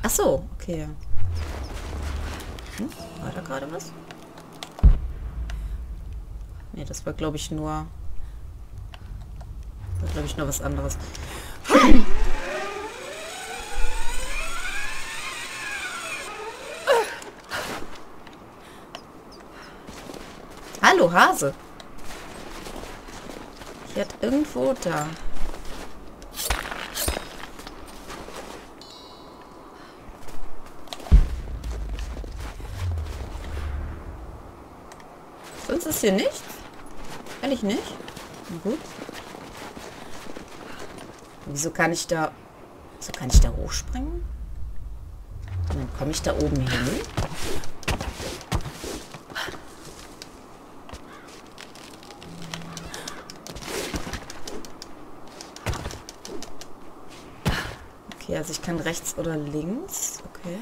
Ach so, okay. War da gerade was? Nee, das war, glaube ich, nur... Das war, glaube ich, nur was anderes. Hallo, Hase. Hier hat irgendwo da... Sonst ist hier nichts? Ehrlich nicht? Na gut. Wieso kann ich da... Wieso kann ich da hochspringen? Und dann komme ich da oben hin. Okay, also ich kann rechts oder links. Okay.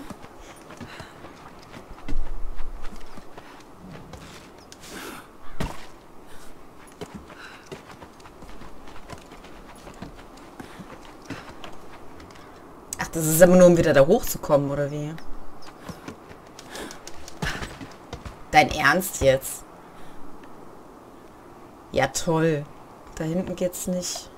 Ach, das ist aber nur, um wieder da hochzukommen, oder wie? Dein Ernst jetzt? Ja, toll. Da hinten geht's nicht.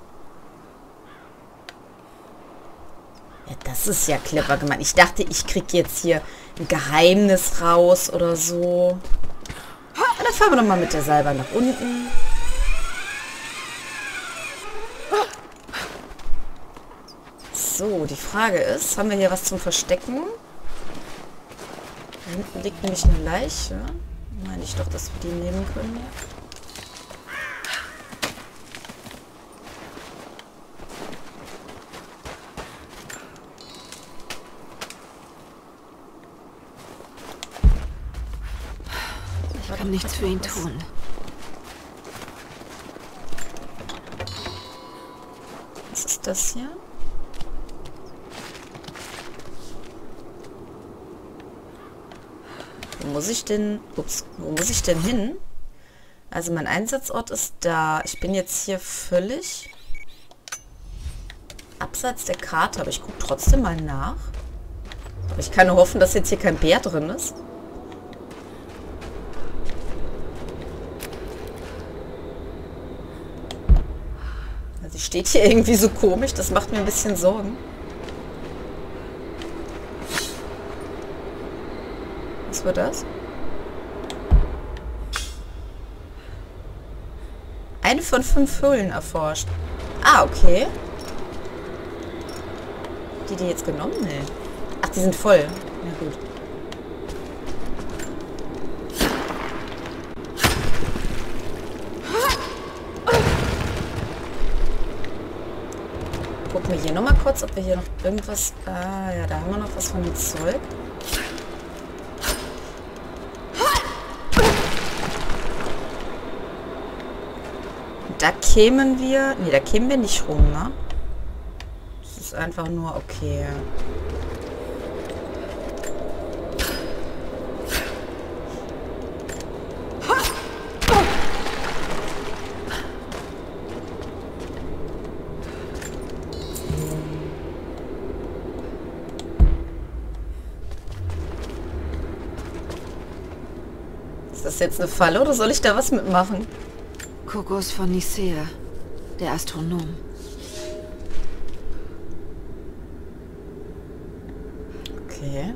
Ja, das ist ja clever gemacht. Ich dachte, ich krieg jetzt hier ein Geheimnis raus oder so. Und dann fahren wir doch mal mit der Seilbahn nach unten. So, die Frage ist, haben wir hier was zum Verstecken? Da hinten liegt nämlich eine Leiche. Meine ich doch, dass wir die nehmen können. Ich kann nichts für ihn tun. Was ist das hier? Wo muss ich denn... Ups, wo muss ich denn hin? Also mein Einsatzort ist da. Ich bin jetzt hier völlig abseits der Karte, aber ich gucke trotzdem mal nach. Aber ich kann nur hoffen, dass jetzt hier kein Bär drin ist. Also sie steht hier irgendwie so komisch, das macht mir ein bisschen Sorgen. Was war das? Eine von 5 Höhlen erforscht. Ah, okay. Die jetzt genommen? Nee. Ach, die sind voll. Na gut. Gucken wir hier nochmal kurz, ob wir hier noch irgendwas... Ah, ja, da haben wir noch was von dem Zeug. Da kämen wir... Nee, da kämen wir nicht rum, ne? Das ist einfach nur okay. Ist das jetzt eine Falle oder soll ich da was mitmachen? Kokos von Nicea, der Astronom. Okay.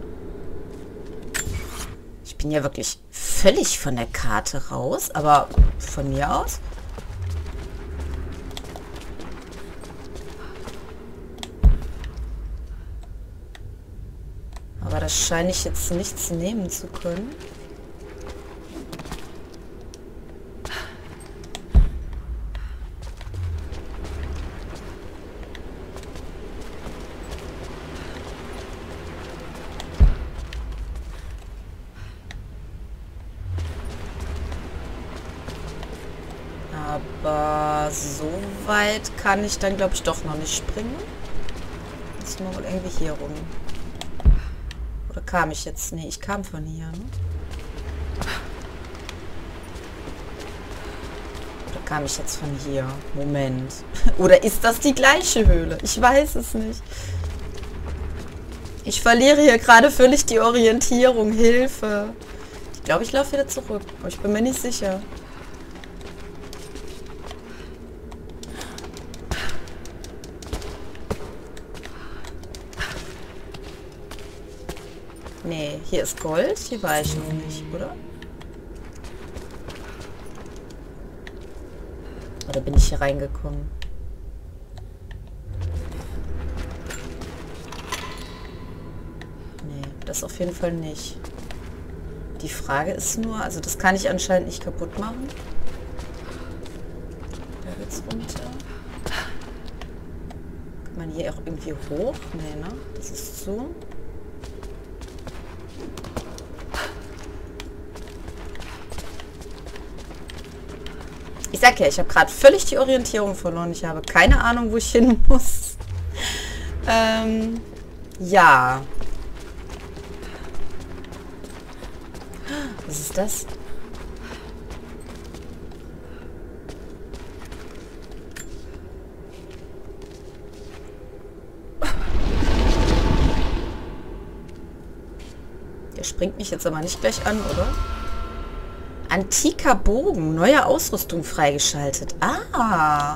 Ich bin ja wirklich völlig von der Karte raus, aber von mir aus. Aber da scheine ich jetzt nichts nehmen zu können. Aber so weit kann ich dann, glaube ich, doch noch nicht springen. Jetzt mal wohl irgendwie hier rum. Oder kam ich jetzt? Nee, ich kam von hier, ne? Oder kam ich jetzt von hier? Moment. Oder ist das die gleiche Höhle? Ich weiß es nicht. Ich verliere hier gerade völlig die Orientierung. Hilfe. Ich glaube, ich laufe wieder zurück. Aber ich bin mir nicht sicher. Nee, hier ist Gold. Hier war ich noch nicht, oder? Oder bin ich hier reingekommen? Nee, das auf jeden Fall nicht. Die Frage ist nur, also das kann ich anscheinend nicht kaputt machen. Da geht's runter. Kann man hier auch irgendwie hoch? Nee, ne? Das ist zu. Ich sag ja, ich habe gerade völlig die Orientierung verloren. Ich habe keine Ahnung, wo ich hin muss. Ja. Was ist das? Der springt mich jetzt aber nicht gleich an, oder? Antiker Bogen. Neue Ausrüstung freigeschaltet. Ah.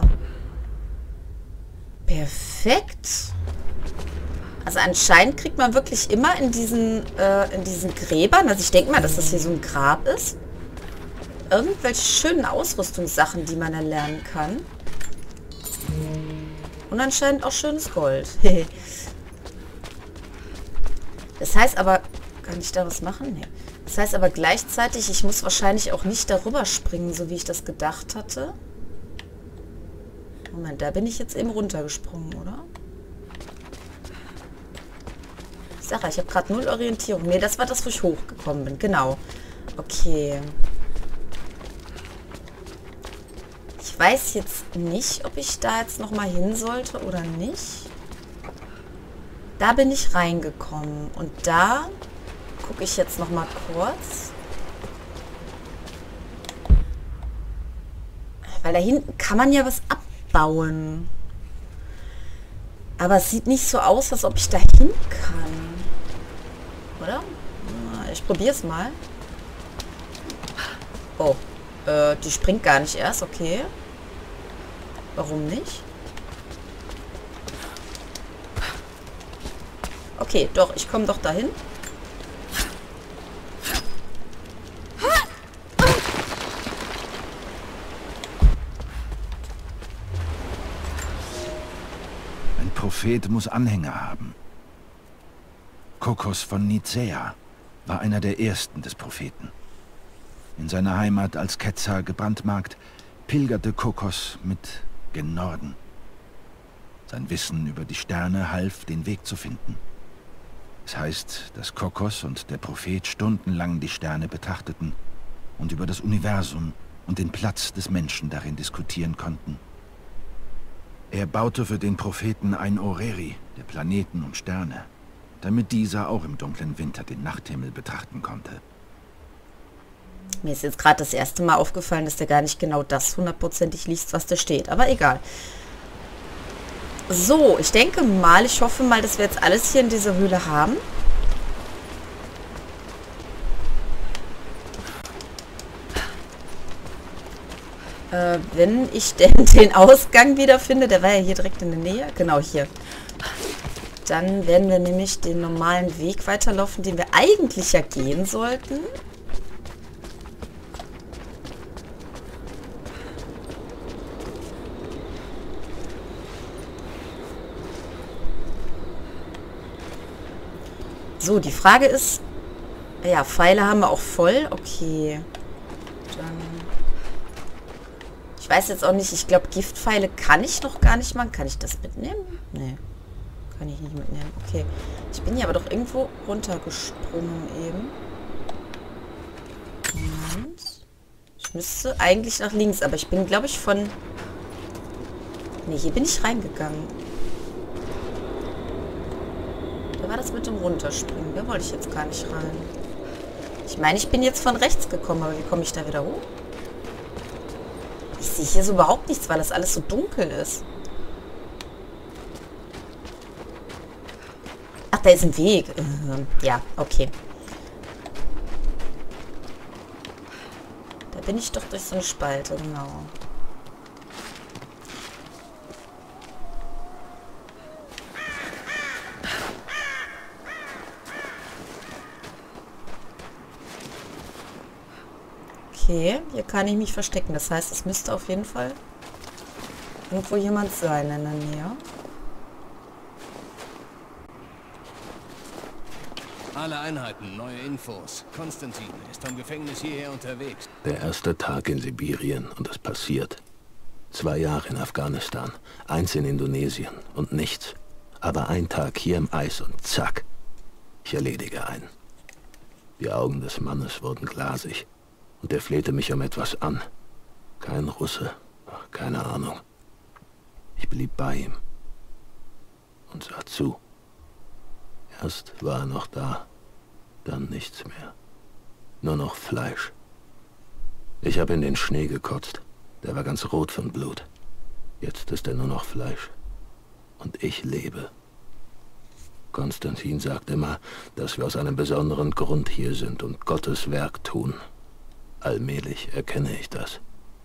Perfekt. Also anscheinend kriegt man wirklich immer in diesen Gräbern, also ich denke mal, dass das hier so ein Grab ist, irgendwelche schönen Ausrüstungssachen, die man erlernen kann. Und anscheinend auch schönes Gold. Das heißt aber, kann ich da was machen? Nee. Das heißt aber gleichzeitig, ich muss wahrscheinlich auch nicht darüber springen, so wie ich das gedacht hatte. Moment, da bin ich jetzt eben runtergesprungen, oder? Ich sag ja, ich habe gerade 0 Orientierung. Nee, das war das, wo ich hochgekommen bin. Genau. Okay. Ich weiß jetzt nicht, ob ich da jetzt nochmal hin sollte oder nicht. Da bin ich reingekommen. Und da gucke ich jetzt nochmal kurz. Weil da hinten kann man ja was abbauen. Aber es sieht nicht so aus, als ob ich da hin kann. Oder? Ich probiere es mal. Oh. Die springt gar nicht erst. Okay. Warum nicht? Okay, doch. Ich komme doch dahin. Ein Prophet muss Anhänger haben. Kokos von Nicäa war einer der ersten des Propheten. In seiner Heimat als Ketzer gebrandmarkt, pilgerte Kokos mit gen Norden. Sein Wissen über die Sterne half, den Weg zu finden. Es heißt, dass Kokos und der Prophet stundenlang die Sterne betrachteten und über das Universum und den Platz des Menschen darin diskutieren konnten. Er baute für den Propheten ein Orrery, der Planeten und Sterne, damit dieser auch im dunklen Winter den Nachthimmel betrachten konnte. Mir ist jetzt gerade das erste Mal aufgefallen, dass der gar nicht genau das hundertprozentig liest, was da steht. Aber egal. So, ich denke mal, ich hoffe mal, dass wir jetzt alles hier in dieser Höhle haben. Wenn ich denn den Ausgang wiederfinde, der war ja hier direkt in der Nähe. Genau, hier. Dann werden wir nämlich den normalen Weg weiterlaufen, den wir eigentlich ja gehen sollten. So, die Frage ist... Ja, Pfeile haben wir auch voll. Okay. Dann... Ich weiß jetzt auch nicht, ich glaube, Giftpfeile kann ich noch gar nicht machen. Kann ich das mitnehmen? Nee. Kann ich nicht mitnehmen. Okay. Ich bin hier aber doch irgendwo runtergesprungen eben. Moment. Ich müsste eigentlich nach links, aber ich bin, glaube ich, von... Nee, hier bin ich reingegangen. Da war das mit dem Runterspringen. Da wollte ich jetzt gar nicht rein. Ich meine, ich bin jetzt von rechts gekommen, aber wie komme ich da wieder hoch? Ich sehe hier so überhaupt nichts, weil das alles so dunkel ist. Ach, da ist ein Weg. Ja, okay. Da bin ich doch durch so eine Spalte, genau. Okay, hier kann ich mich verstecken. Das heißt, es müsste auf jeden Fall irgendwo jemand sein in der Nähe. Alle Einheiten, neue Infos. Konstantin ist vom Gefängnis hierher unterwegs. Der erste Tag in Sibirien und es passiert. 2 Jahre in Afghanistan, 1 in Indonesien und nichts. Aber ein Tag hier im Eis und zack, ich erledige einen. Die Augen des Mannes wurden glasig und er flehte mich um etwas an. Kein Russe, keine Ahnung. Ich blieb bei ihm und sah zu. Erst war er noch da, dann nichts mehr. Nur noch Fleisch. Ich habe in den Schnee gekotzt. Der war ganz rot von Blut. Jetzt ist er nur noch Fleisch. Und ich lebe. Konstantin sagt immer, dass wir aus einem besonderen Grund hier sind und Gottes Werk tun. Allmählich erkenne ich das.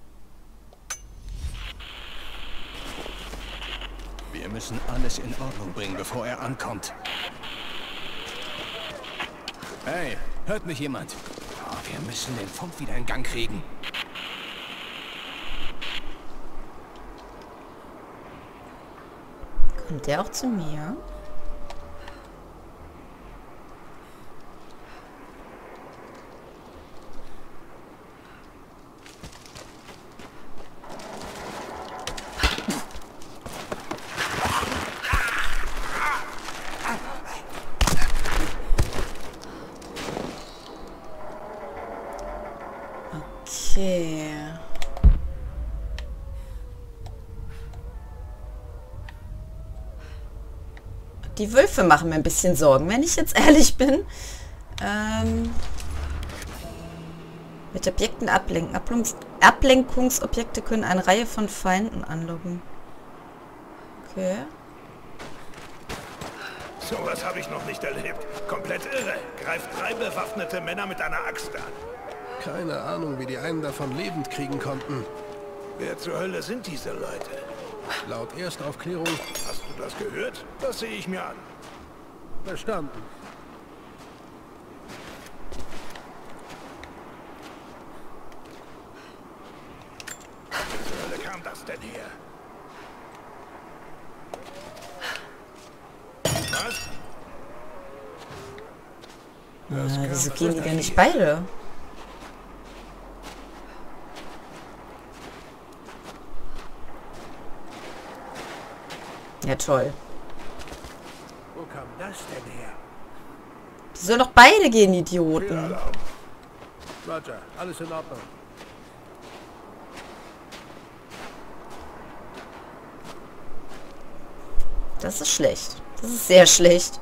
Wir müssen alles in Ordnung bringen, bevor er ankommt. Hey, hört mich jemand? Oh, wir müssen den Funk wieder in Gang kriegen. Kommt der auch zu mir? Okay. Die Wölfe machen mir ein bisschen Sorgen, wenn ich jetzt ehrlich bin. Mit Objekten ablenken. Ablenkungsobjekte können eine Reihe von Feinden anlocken. Okay. Sowas habe ich noch nicht erlebt. Komplett irre. Greift 3 bewaffnete Männer mit einer Axt an. Keine Ahnung, wie die einen davon lebend kriegen konnten. Wer zur Hölle sind diese Leute? Laut Erstaufklärung Hast du das gehört? Das sehe ich mir an. verstanden. Wo zur Hölle kam das denn her? Was? Wieso gehen die denn nicht beide? Ja, toll. Wo kam das denn her? Die sollen doch beide gehen, Idioten. Alarm. Roger, alles in Ordnung. Das ist schlecht. Das ist sehr schlecht.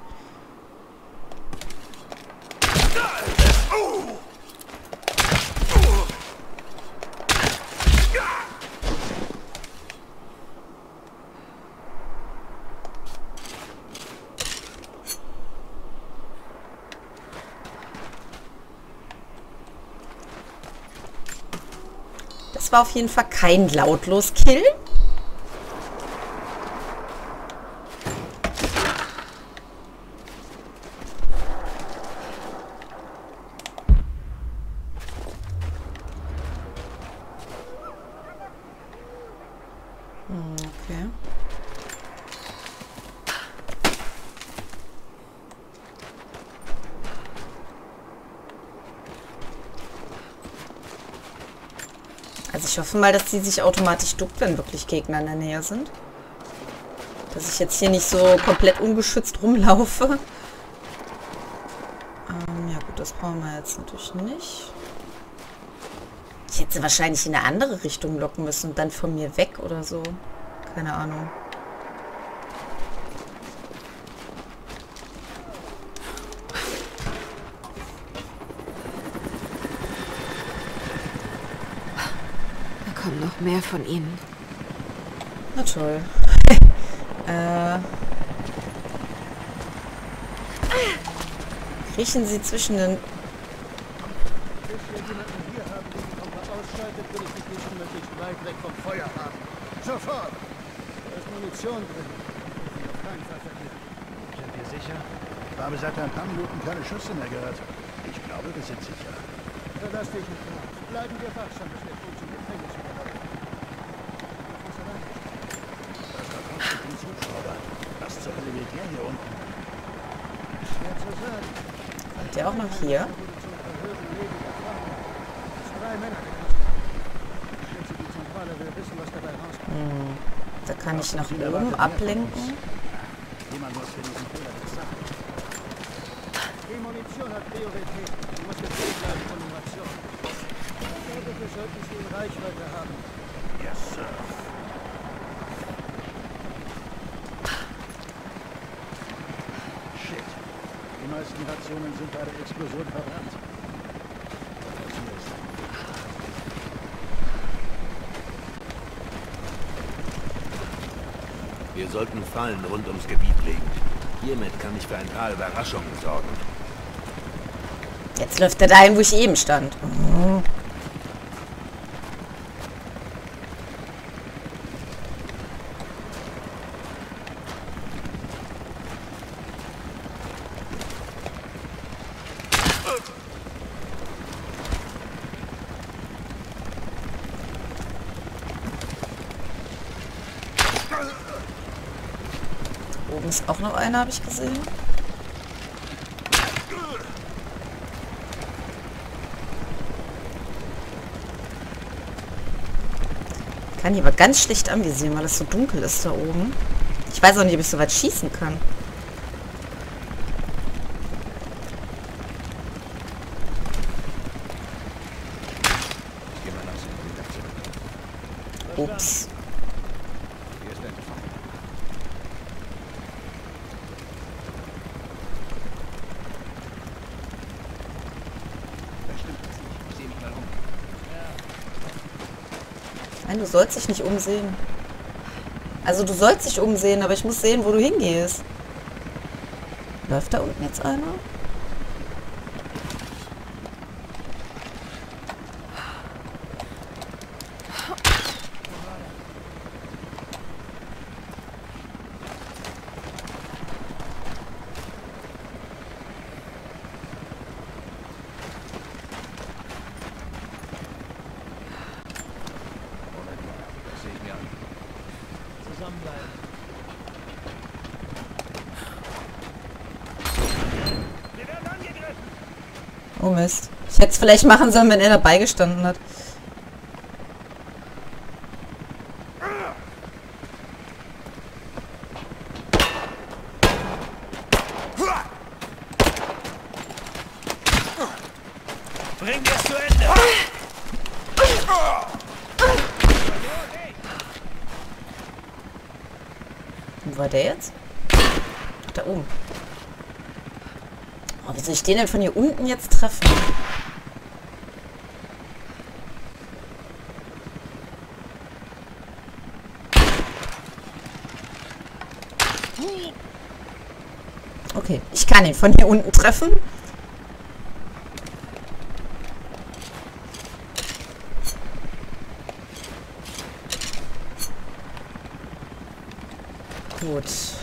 Das war auf jeden Fall kein Lautlos-Kill. Okay. Also ich hoffe mal, dass die sich automatisch duckt, wenn wirklich Gegner in der Nähe sind. Dass ich jetzt hier nicht so komplett ungeschützt rumlaufe. Ja gut, das brauchen wir jetzt natürlich nicht. Ich hätte sie wahrscheinlich in eine andere Richtung locken müssen und dann von mir weg oder so. Keine Ahnung. Da kommen noch mehr von ihnen. Na toll. Kriechen sie zwischen den... Sofort! Da ist Munition drin. Auf keinen Fall verlieren. Sind wir sicher? Ich habe seit ein paar Minuten keine Schüsse mehr gehört. Ich glaube, wir sind sicher. Verlass dich nicht mehr. Bleiben wir wachsam, bis wir gut zum Gefängnis überlaufen. Das war Konstantins Hubschrauber. Was zur Hölle will der hier unten? Schwer zu sagen. Kommt der auch noch hier? Wurde zum Verhören ledig erfahren. Es 3 Männer gekostet. Ich schätze, die Zentrale will wissen, was dabei rauskommt. Da kann ich nach oben ablenken. Jemand muss für diesen Fehler bezahlen. Die Munition hat Priorität. Sie muss gefüllt bleiben von den Rationen. Ich denke, wir sollten sie in Reichweite haben. Yes, Sir. Shit. Die meisten Rationen sind bei der Explosion verbrannt. Das hier ist ein Wir sollten Fallen rund ums Gebiet legen. Hiermit kann ich für ein paar Überraschungen sorgen. Jetzt läuft er dahin, wo ich eben stand. Oh. Oben ist auch noch einer, habe ich gesehen. Kann hier aber ganz schlecht anvisieren, weil es so dunkel ist da oben. Ich weiß auch nicht, ob ich so weit schießen kann. Ups. Nein, du sollst dich nicht umsehen. Also du sollst dich umsehen, aber ich muss sehen, wo du hingehst. Läuft da unten jetzt einer? Oh Mist. Ich hätte es vielleicht machen sollen, wenn er dabei gestanden hat. Bring es zu Ende! Wo war der jetzt? Da oben. Oh, wie soll ich den denn von hier unten jetzt treffen? Okay, ich kann ihn von hier unten treffen. Gut.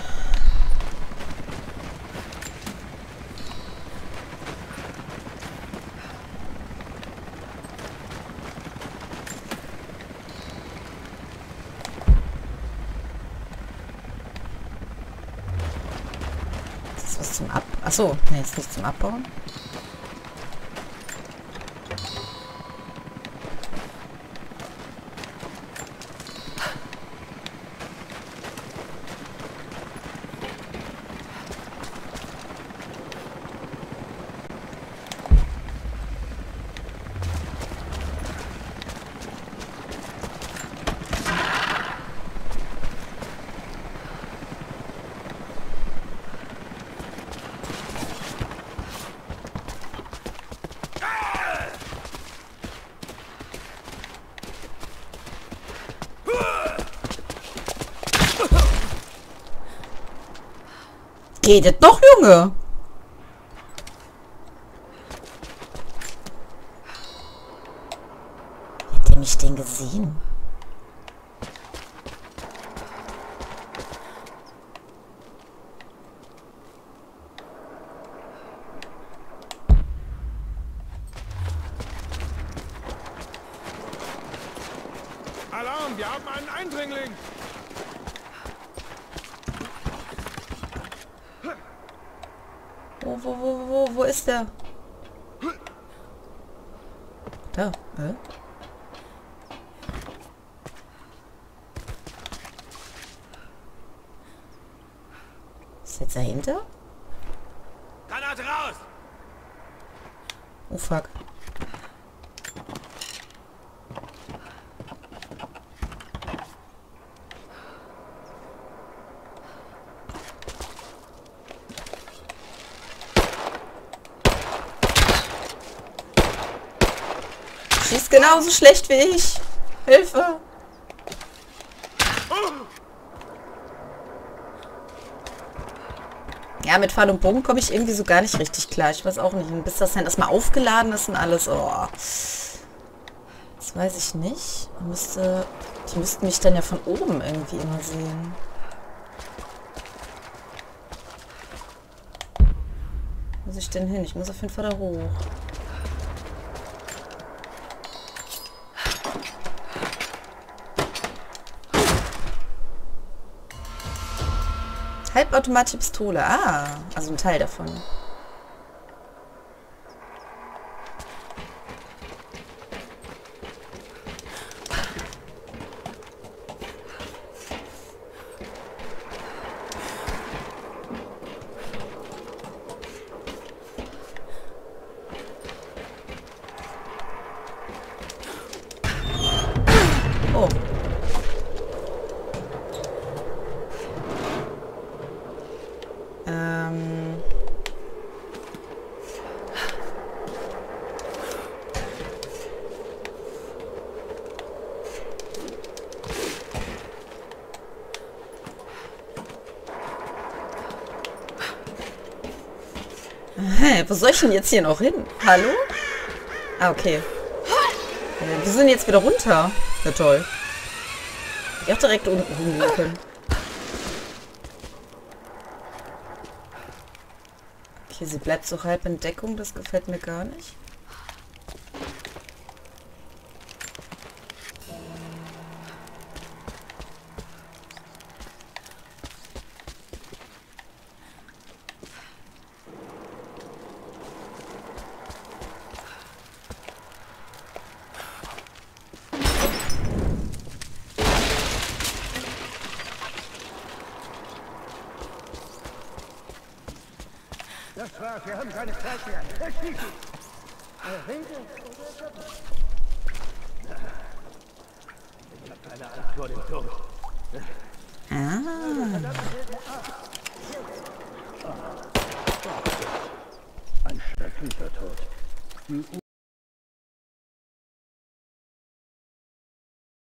Was zum Achso, nee, ist nicht zum Abbauen. Geht es doch, Junge? habe ich den gesehen? Alarm, wir haben einen Eindringling! Wo ist der? Da, Ist jetzt dahinter? Granate raus! Oh fuck. Schießt genauso schlecht wie ich. Hilfe! Ja, mit Pfeil und Bogen komme ich irgendwie so gar nicht richtig klar. Ich weiß auch nicht. Und bis das dann erstmal aufgeladen ist und alles. Oh. Das weiß ich nicht. Die müssten mich dann ja von oben irgendwie immer sehen. Wo muss ich denn hin? Ich muss auf jeden Fall da hoch. Halbautomatische Pistole. Ah, also ein Teil davon. Oh. Hä, wo soll ich denn jetzt hier noch hin? Hallo? Ah, okay. Wir sind jetzt wieder runter. Ja, toll. Ich auch direkt unten hingehen können. Okay, sie bleibt so halb in Deckung. Das gefällt mir gar nicht. Das war's, wir haben keine Zeit mehr. Erschießen! Ich hab keine Angst vor dem Tod. Ein schrecklicher Tod.